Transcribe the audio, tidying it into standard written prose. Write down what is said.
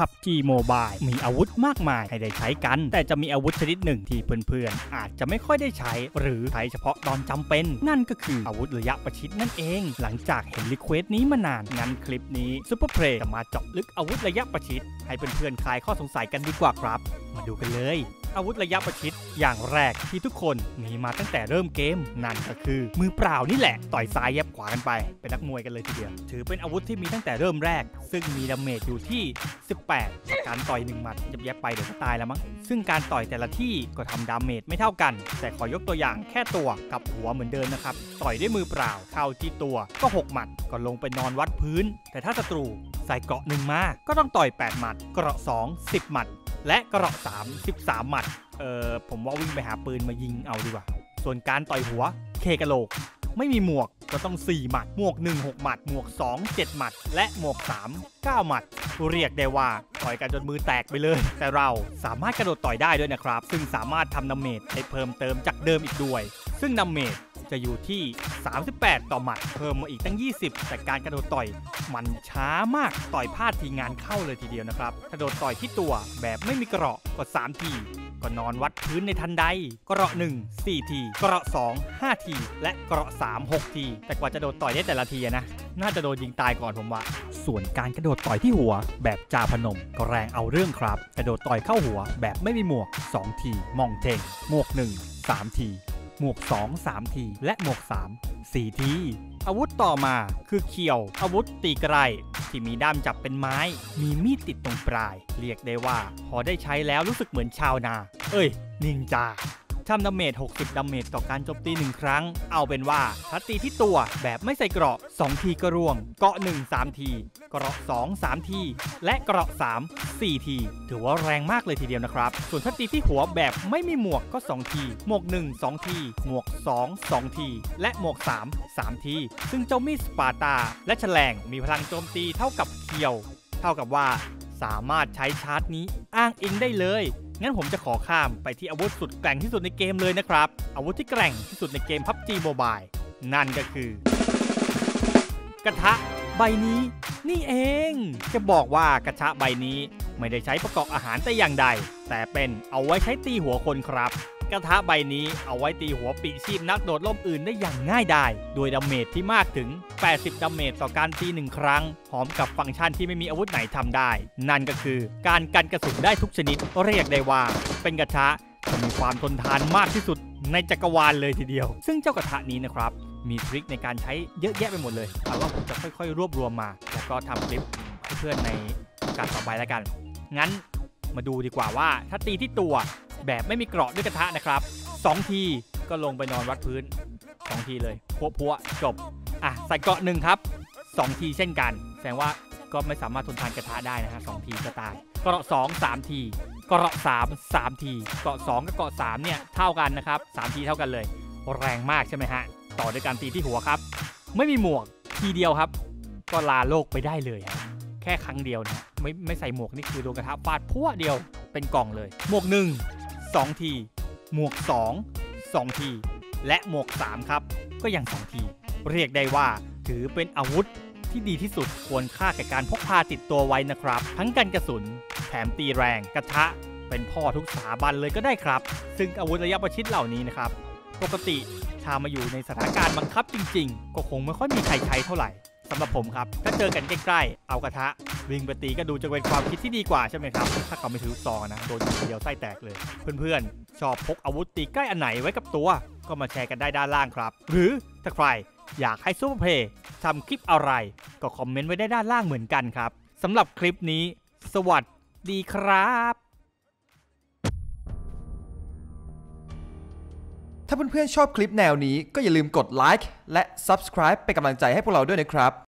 PUBG Mobile มีอาวุธมากมายให้ได้ใช้กันแต่จะมีอาวุธชนิดหนึ่งที่เพื่อนๆอาจจะไม่ค่อยได้ใช้หรือใช้เฉพาะตอนจำเป็นนั่นก็คืออาวุธระยะประชิดนั่นเองหลังจากเห็นรีเควสนี้มานานงั้นคลิปนี้ซุปเปอร์เพลย์จะมาเจาะลึกอาวุธระยะประชิดให้เพื่อนๆคลายข้อสงสัยกันดีกว่าครับมาดูกันเลยอาวุธระยะประชิดอย่างแรกที่ทุกคนมีมาตั้งแต่เริ่มเกมนั่นก็คือมือเปล่านี่แหละต่อยซ้ายแยบขวากันไปเป็นนักมวยกันเลยทีเดียวถือเป็นอาวุธที่มีตั้งแต่เริ่มแรกซึ่งมีดาเมจอยู่ที่18จากการต่อย1หมัดแยบไปเดี๋ยวก็ตายแล้วมั้งซึ่งการต่อยแต่ละที่ก็ทำดาเมจไม่เท่ากันแต่ขอยกตัวอย่างแค่ตัวกับหัวเหมือนเดิมนะครับต่อยด้วยมือเปล่าเข้าที่ตัวก็6หมัดก็ลงไปนอนวัดพื้นแต่ถ้าศัตรูใส่เกราะ1มาก็ต้องต่อย8หมัดเกราะ2 10หมัดและเกราะ3 13หมัดผมว่าวิ่งไปหาปืนมายิงเอาดีกว่าส่วนการต่อยหัวเคกะโหลกไม่มีหมวกก็ต้อง4หมัดหมวก1 6หมัดหมวก2 7หมัดและหมวก3 9หมัดเรียกได้ว่าต่อยกันจนมือแตกไปเลยแต่เราสามารถกระโดดต่อยได้ด้วยนะครับซึ่งสามารถทำดาเมจให้เพิ่มเติมจากเดิมอีกด้วยซึ่งดาเมจจะอยู่ที่38ต่อหมัดเพิ่มมาอีกตั้ง20แต่การกระโดดต่อยมันช้ามากต่อยพลาดทีงานเข้าเลยทีเดียวนะครับกระโดดต่อยที่ตัวแบบไม่มีเกราะก็3ทีก็นอนวัดพื้นในทันใดเกราะ1 4ทีเกราะ2 5ทีและเกราะ3 6ทีแต่กว่าจะโดดต่อยได้แต่ละทีนะน่าจะโดนยิงตายก่อนผมว่าส่วนการกระโดดต่อยที่หัวแบบจาพนมก็แรงเอาเรื่องครับกระโดดต่อยเข้าหัวแบบไม่มีหมวก2ทีมองเทงหมวก1 3ทีหมวก2 3ทีและหมวก3 4ทีอาวุธต่อมาคือเคียวอาวุธตีไกลที่มีด้ามจับเป็นไม้มีมีดติดตรงปลายเรียกได้ว่าพอได้ใช้แล้วรู้สึกเหมือนชาวนานินจาทำดาเมจ60ดาเมจต่อการโจมตี1ครั้งเอาเป็นว่าถ้าตีที่ตัวแบบไม่ใส่เกราะ2ทีก็ร่วงเกราะ1 3ทีเกราะ2 3ทีและเกราะ3 4ทีถือว่าแรงมากเลยทีเดียวนะครับส่วนถ้าตีที่หัวแบบไม่มีหมวกก็2ทีหมวก1 2ทีหมวก2 2ทีและหมวก3 3ทีซึ่งเจ้ามีดสปาร์ตาและแฉลงมีพลังโจมตีเท่ากับเคียวเท่ากับว่าสามารถใช้ชาร์จนี้อ้างอิงได้เลยงั้นผมจะขอข้ามไปที่อาวุธสุดแกร่งที่สุดในเกมเลยนะครับอาวุธที่แกร่งที่สุดในเกม PUBG Mobile นั่นก็คือกระทะใบนี้นี่เองจะบอกว่ากระทะใบนี้ไม่ได้ใช้ประกอบอาหารแต่อย่างใดแต่เป็นเอาไว้ใช้ตีหัวคนครับกระทะใบนี้เอาไว้ตีหัวปีชีพนักโดดร่มอื่นได้อย่างง่ายดายโดยดาเมจที่มากถึง80ดาเมจต่อการตี1ครั้งพร้อมกับฟังก์ชันที่ไม่มีอาวุธไหนทำได้นั่นก็คือการกันกระสุนได้ทุกชนิดเรียกได้ว่าเป็นกระทะที่มีความทนทานมากที่สุดในจักรวาลเลยทีเดียวซึ่งเจ้ากระทะนี้นะครับมีทริคในการใช้เยอะแยะไปหมดเลยเอาว่าผมจะค่อยๆรวบรวมมาแล้วก็ทำคลิปให้เพื่อนในการต่อไปแล้วกันงั้นมาดูดีกว่าว่าถ้าตีที่ตัวแบบไม่มีเกราะด้วยกระทะนะครับ2ทีก็ลงไปนอนวัดพื้น2ทีเลยพัวจบใส่เกราะ1ครับ2ทีเช่นกันแสดงว่าก็ไม่สามารถทนทานกระทะได้นะฮะ2ทีก็ตายเกราะ2 3ทีเกราะ3 3ทีเกราะ2กับเกราะ3เนี่ยเท่ากันนะครับ3ทีเท่ากันเลยแรงมากใช่ไหมฮะต่อด้วยการตีที่หัวครับไม่มีหมวกทีเดียวครับก็ลาโลกไปได้เลยแค่ครั้งเดียวนะไม่ใส่หมวกนี่คือโดนกระทะฟาดพั่วเดียวเป็นกล่องเลยหมวก1 2ทีหมวก2 2ทีและหมวก3ครับก็ยัง2ทีเรียกได้ว่าถือเป็นอาวุธที่ดีที่สุดควรค่าแก่การพกพาติดตัวไว้นะครับทั้งกันกระสุนแถมตีแรงกระทะเป็นพ่อทุกสถาบันเลยก็ได้ครับซึ่งอาวุธระยะประชิดเหล่านี้นะครับปกติถ้ามาอยู่ในสถานการณ์บังคับจริงๆก็คงไม่ค่อยมีใครใช้เท่าไหร่สำหรับผมครับถ้าเจอกันใกล้ๆเอากระทะวิ่งไปตีก็ดูจะเป็นความคิดที่ดีกว่าใช่ไหมครับถ้าเขาไม่ถือซองนะโดนยิงเดียวไส้แตกเลยเพื่อนๆชอบพกอาวุธตีใกล้อันไหนไว้กับตัวก็มาแชร์กันได้ด้านล่างครับหรือถ้าใครอยากให้ซูเปอร์เพลย์ทำคลิปอะไรก็คอมเมนต์ไว้ได้ด้านล่างเหมือนกันครับสำหรับคลิปนี้สวัสดีครับถ้าเพื่อนๆชอบคลิปแนวนี้ก็อย่าลืมกดไลค์และ Subscribe เป็นกำลังใจให้พวกเราด้วยนะครับ